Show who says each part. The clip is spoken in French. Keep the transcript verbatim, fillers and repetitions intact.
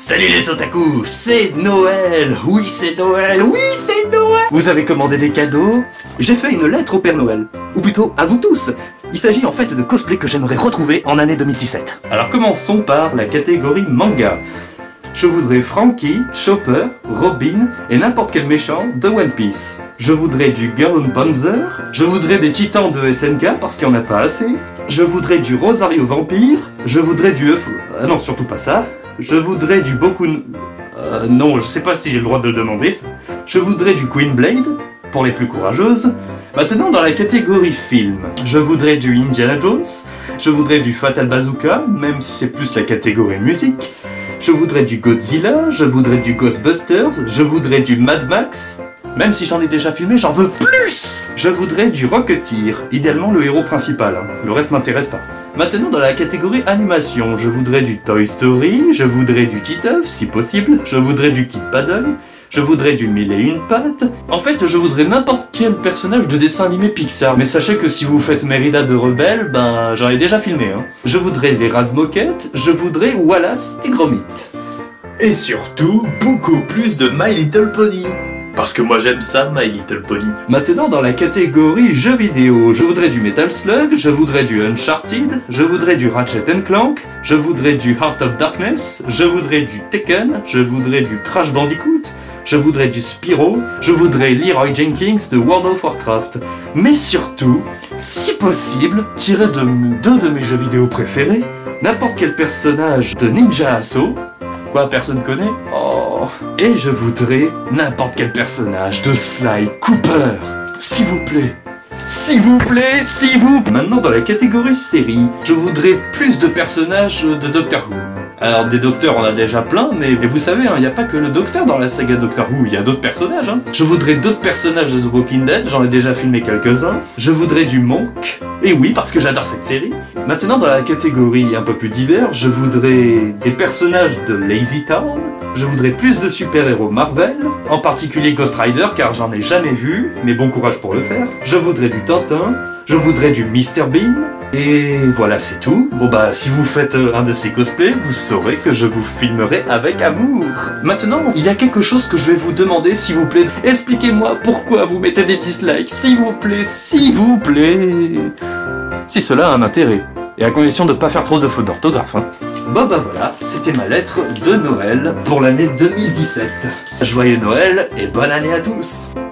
Speaker 1: Salut les otaku, c'est Noël. Oui, c'est Noël, oui, c'est Noël. Vous avez commandé des cadeaux? J'ai fait une lettre au Père Noël. Ou plutôt, à vous tous. Il s'agit en fait de cosplay que j'aimerais retrouver en année deux mille dix-sept. Alors commençons par la catégorie manga. Je voudrais Franky, Chopper, Robin et n'importe quel méchant de One Piece. Je voudrais du Girl on Panzer, je voudrais des titans de S N K parce qu'il n'y en a pas assez. Je voudrais du Rosario Vampire, je voudrais du Euph... Ah non, surtout pas ça. Je voudrais du Boku... Euh, non, je sais pas si j'ai le droit de le demander. Ça. Je voudrais du Queen Blade, pour les plus courageuses. Maintenant, dans la catégorie film, je voudrais du Indiana Jones, je voudrais du Fatal Bazooka, même si c'est plus la catégorie musique. Je voudrais du Godzilla, je voudrais du Ghostbusters, je voudrais du Mad Max. Même si j'en ai déjà filmé, j'en veux plus. Je voudrais du Rocketeer, idéalement le héros principal, hein. Le reste m'intéresse pas. Maintenant dans la catégorie animation, je voudrais du Toy Story, je voudrais du Titeuf si possible, je voudrais du Kid Paddle, je voudrais du Mille et une pattes. En fait, je voudrais n'importe quel personnage de dessin animé Pixar, mais sachez que si vous faites Mérida de Rebelle, ben j'en ai déjà filmé. Hein. Je voudrais les Razmoquettes, je voudrais Wallace et Gromit.
Speaker 2: Et surtout, beaucoup plus de My Little Pony. Parce que moi j'aime ça, My Little Pony.
Speaker 1: Maintenant dans la catégorie jeux vidéo, je voudrais du Metal Slug, je voudrais du Uncharted, je voudrais du Ratchet and Clank, je voudrais du Heart of Darkness, je voudrais du Tekken, je voudrais du Crash Bandicoot, je voudrais du Spyro, je voudrais Leroy Jenkins de World of Warcraft. Mais surtout, si possible, tirez de deux de mes jeux vidéo préférés, n'importe quel personnage de Ninja Assault. Quoi, personne connaît? Oh. Et je voudrais n'importe quel personnage de Sly Cooper. S'il vous plaît. S'il vous plaît, s'il vous plaît. Maintenant dans la catégorie série, je voudrais plus de personnages de Doctor Who. Alors des docteurs on a déjà plein, mais vous savez, il hein, n'y a pas que le docteur dans la saga Doctor Who, il y a d'autres personnages. Hein. Je voudrais d'autres personnages de The Walking Dead, j'en ai déjà filmé quelques-uns. Je voudrais du Monk, et oui, parce que j'adore cette série. Maintenant dans la catégorie un peu plus divers, je voudrais des personnages de Lazy Town. Je voudrais plus de super-héros Marvel, en particulier Ghost Rider car j'en ai jamais vu, mais bon courage pour le faire. Je voudrais du Tintin, je voudrais du mister Bean, et voilà c'est tout. Bon bah si vous faites un de ces cosplays, vous saurez que je vous filmerai avec amour. Maintenant, il y a quelque chose que je vais vous demander s'il vous plaît. Expliquez-moi pourquoi vous mettez des dislikes, s'il vous plaît, s'il vous plaît. Si cela a un intérêt, et à condition de ne pas faire trop de fautes d'orthographe. Hein. Bon bah voilà, c'était ma lettre de Noël pour l'année deux mille dix-sept. Joyeux Noël et bonne année à tous!